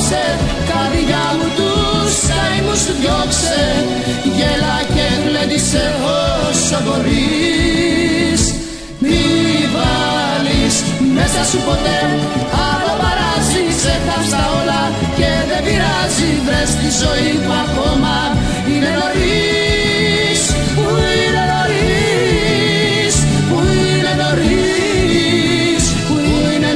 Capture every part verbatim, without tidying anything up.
απόψε, καρδιά μου τους καημούς διώξε. Γέλα και γλέντισε όσο μπορείς. Μη βάλεις μέσα σου ποτέ άλλο παράζι, ξέχαστα όλα και δεν πειράζει. Βρες τη ζωή που ακόμα είναι νωρίς, που είναι νωρίς, που είναι νωρίς, που είναι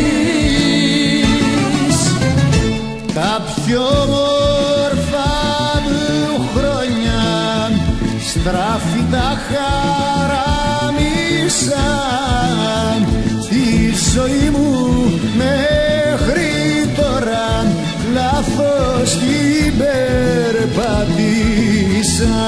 νωρίς. Τα πιο όμορφα μου χρόνια στράφη τα χαράμισαν. Τη ζωή μου μέχρι τώρα λάθος την περπατήσα.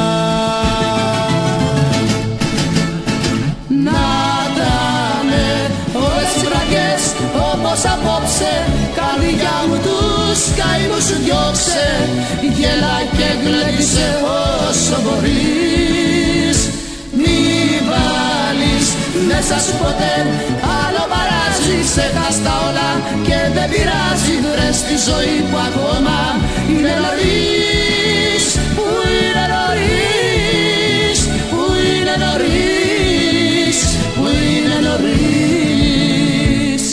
Να τανε όλες τις βραδιές όπως απόψε, καρδιά μου τους καημούς σου διώξε. Γέλα και γλέντισε όσο μπορείς. Μη βάλεις μέσα σου ποτέ άλλο παράζι, ξέχαστα όλα και δεν πειράζει. Βρες τη ζωή που ακόμα είναι νωρίς, που είναι νωρίς, που είναι νωρίς, που είναι νωρίς.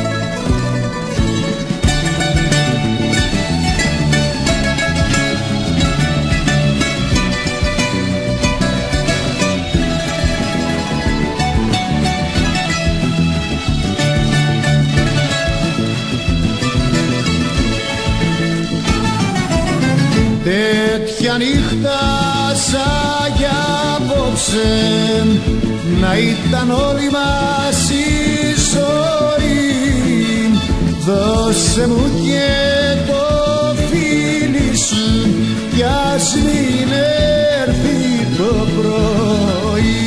Τέτοια νύχτα σαν κι απόψε να ήταν όλη μας η ζωή. Δώσε μου και το φίλι σου κι ας μην έρθει το πρωί.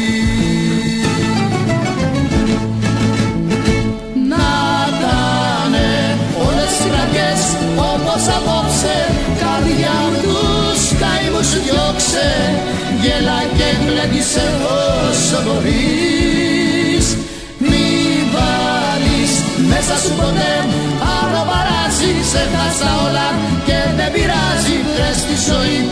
Να τανε όλες τις βραδιές όπως απόψε, καρδιά μου τους καημούς σου διώξε. Γέλα και γλέντισε όσο μπορείς. Μη βάλεις μέσα σου ποτέ άλλο παράζι, ξέχασα όλα και δεν πειράζει. Βρες τη ζωή